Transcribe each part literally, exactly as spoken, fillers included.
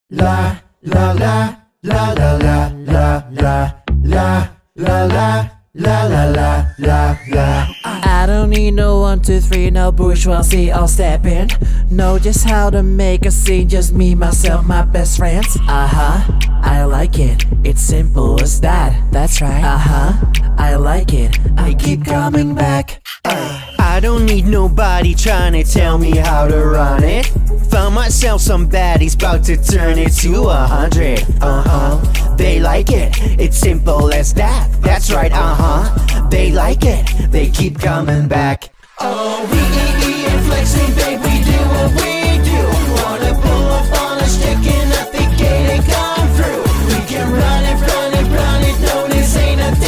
La la la la la la la la la la la la la la la la. I don't need no one, two, three, no bourgeoisie, I'll step in. Know just how to make a scene, just me, myself, my best friends. Uh-huh, I like it, it's simple as that, that's right. Uh-huh, I like it, I keep coming back. uh. I don't need nobody trying to tell me how to run it. Found myself some baddies about to turn it to a hundred. Uh-huh, they like it, it's simple as that, that's right. Uh-huh, they like it, they keep coming back. Oh, we E E and flexing, babe, we do what we do. Wanna pull up on a stick and at the gate and come through. We can run it, run it, run it, no, this ain't a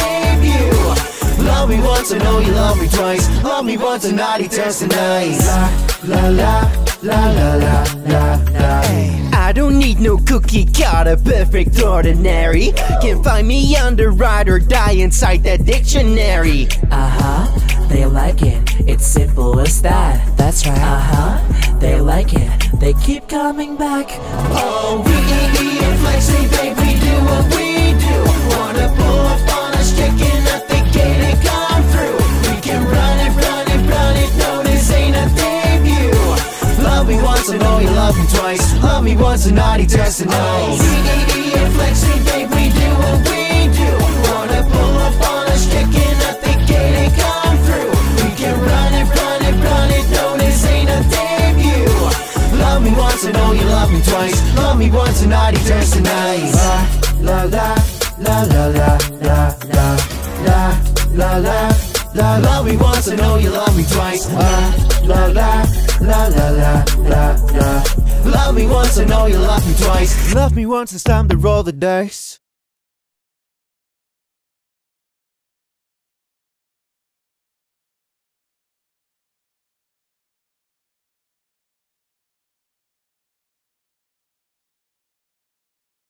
debut. Love me once and know you love me twice. Love me once and naughty turns to nice. La, la, la, la, la, la, la, la. I don't need no cookie cutter, perfect ordinary. Can find me under ride or die inside that dictionary. Uh-huh, they like it, it's simple as that, that's right. Uh-huh, they like it, they keep coming back. Oh, we E E and flexing, babe, we do what we do. Wanna pull up on a stick and at the gate and come through. We can run it, run it, run it, no, this ain't a debut. Love me once and know you love me twice. Love me once and naughty turns to nice. We E E and flexing, babe, we do what we do. Wanna pull up on a stick and at the gate and come through. We can run it, run it, run it, no, this ain't a debut. Love me once and know you love me twice. Love me once and naughty turns to nice. La la la la la la la la la la la. Love me once and know you love me twice. La la la la la la la la. Love me once and know you love me twice. Love me once, it's time to roll the dice.